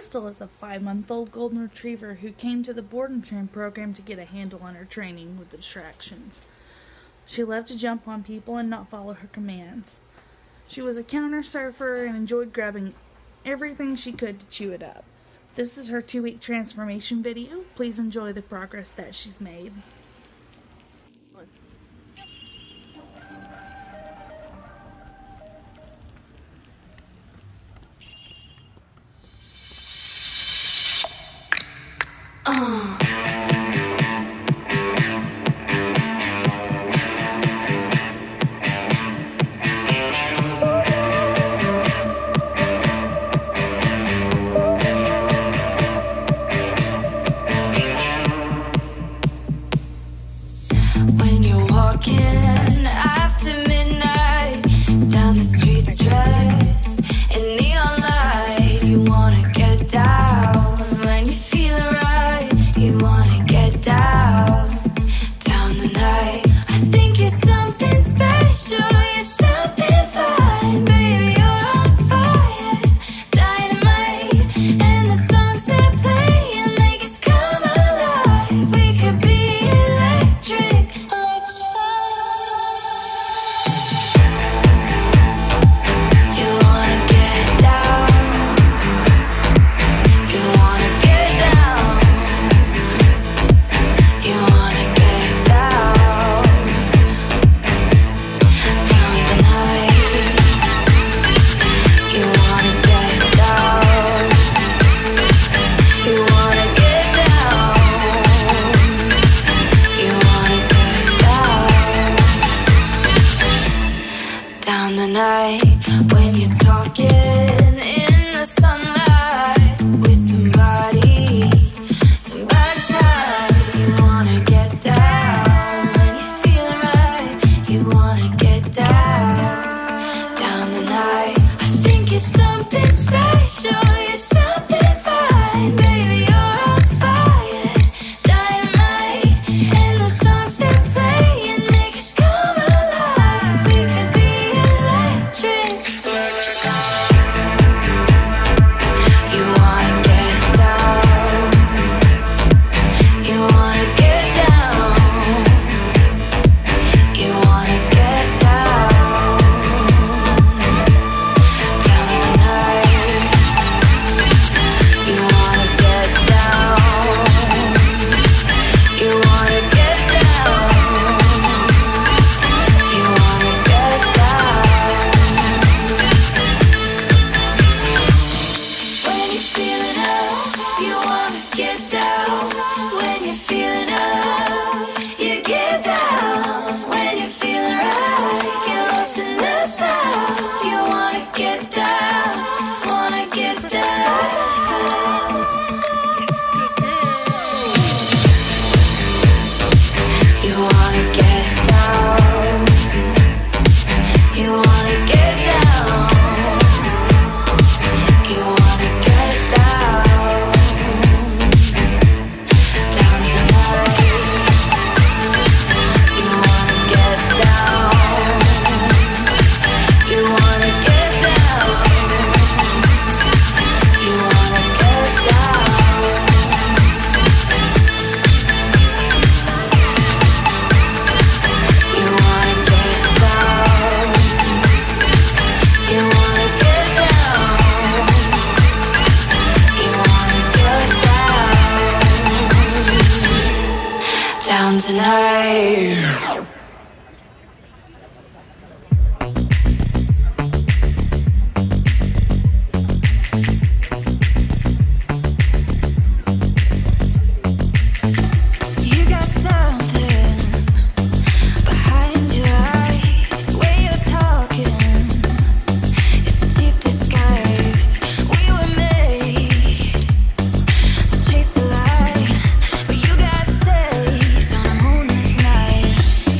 Bristol is a 5-month-old golden retriever who came to the board and train program to get a handle on her training with the distractions. She loved to jump on people and not follow her commands. She was a counter surfer and enjoyed grabbing everything she could to chew it up. This is her 2-week transformation video. Please enjoy the progress that she's made. When you're walking after midnight down the streets dressed in neon light, you wanna get down. When you're feeling right, you wanna get down, down the night. I think you're something special, you're something fine, baby, you're on fire, dynamite. And the songs that play and make us come alive, we could be electric. Down the night, when you're talking in the sunlight with somebody tight, you wanna get down. When you're feeling right, you wanna get down, down the night. I think you're something special, you're something fine, baby, you're on fire, dynamite. And the songs that play and make us come alive, we could be electric. You wanna get down, you wanna get down, you wanna get down, down tonight. You wanna get down, you wanna get down, you wanna get down. When you're feeling up, you wanna get down. When you're feeling up, you get down. When you're feeling right, get lost in the sound. You wanna get down, wanna get down. You wanna get down, you wanna get down, you wanna get down, down tonight. You wanna get down, you wanna get down, you wanna get down. You wanna get down, you wanna get down, you wanna get down, down tonight. You got something behind your eyes, the way you're talking, it's a cheap disguise. We were made to chase the light, but you got saved on a moonless night.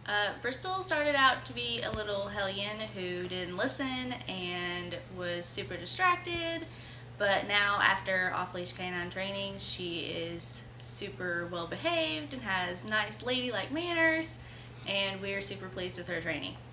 Bristol started out to be a little hellion who didn't listen and was super distracted, but now after off-leash canine training, she is super well behaved and has nice ladylike manners, and we're super pleased with her training.